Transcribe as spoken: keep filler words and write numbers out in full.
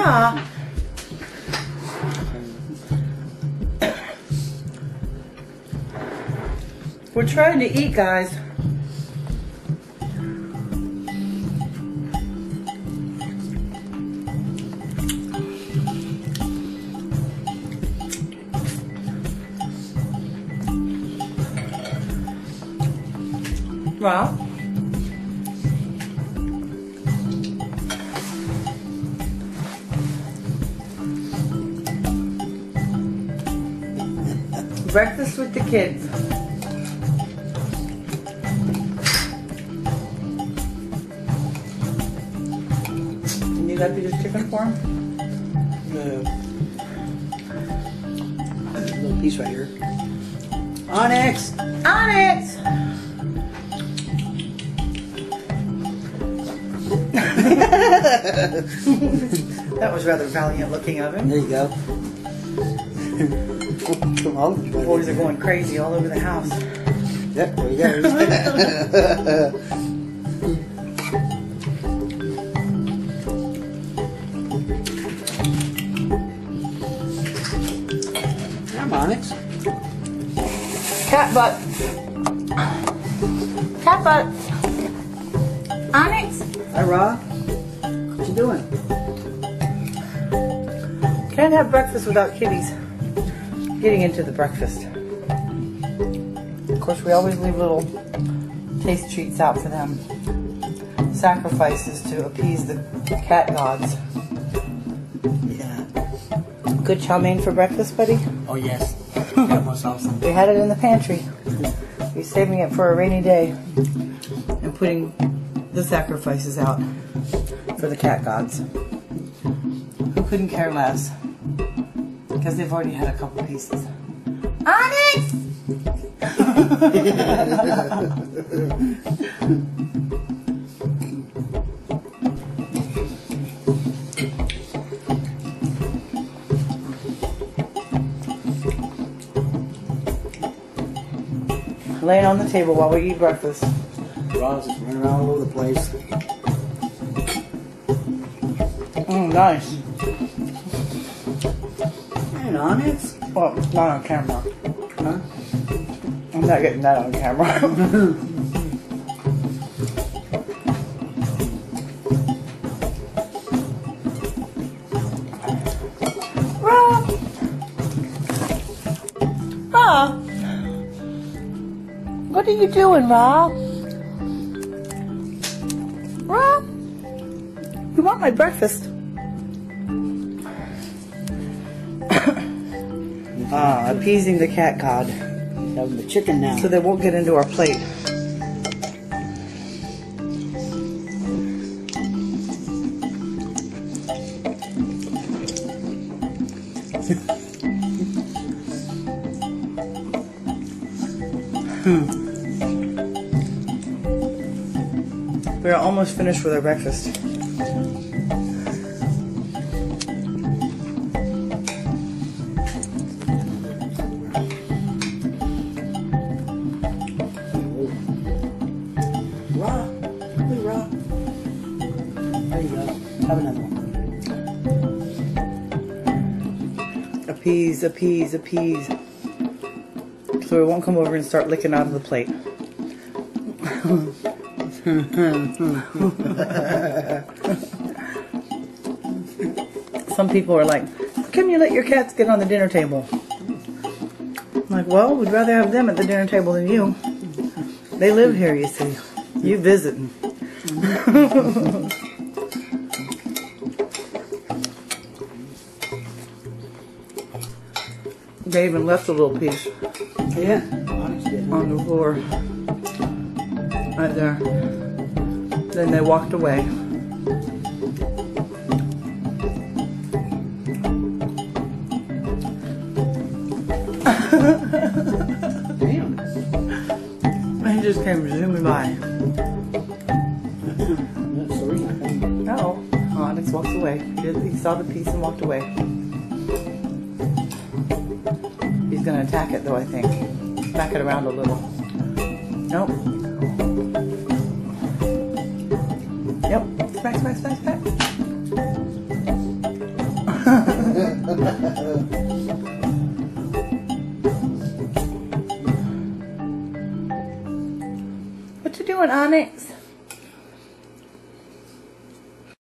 Raw. We're trying to eat, guys. Well, breakfast with the kids. Can you let me just chicken for him? Uh, a little piece right here. Onyx! Onyx! That was rather valiant looking of him. There you go. The boys are going crazy all over the house. Yep, there he goes. Come on, Onyx. Cat butt. Cat butt. Onyx. Hi, Ra. What you doing? Can't have breakfast without kitties getting into the breakfast. Of course, we always leave little taste treats out for them. Sacrifices to appease the cat gods. Yeah. Good chow mein for breakfast, buddy? Oh, yes. That was awesome. We had it in the pantry. We're saving it for a rainy day and putting the sacrifices out for the cat gods. Who couldn't care less? Because they've already had a couple pieces. Onyx! Laying on the table while we eat breakfast. Ra's just running around all over the place. Mm, nice. And Onyx? Well, it's not on camera. Huh? I'm not getting that on camera. Ra! Ra! What are you doing, Ra? Ra? You want my breakfast? Ah, appeasing the cat god. Having the chicken now. So they won't get into our plate. hmm. We're almost finished with our breakfast. Ra. Hey, Ra. There you go. Have another one. Appease, appease, appease. So it won't come over and start licking out of the plate. Some people are like, how come you let your cats get on the dinner table? I'm like, well, we'd rather have them at the dinner table than you. They live here, you see. You visit. They even left a little piece. Yeah. On the floor. Right there. Then they walked away. Damn. He just came zooming by. No. Onyx walks away. He, did, he saw the piece and walked away. He's going to attack it though, I think. Back it around a little. Nope. Yep. Smack, smack, smack, smack. What you doing, Onyx?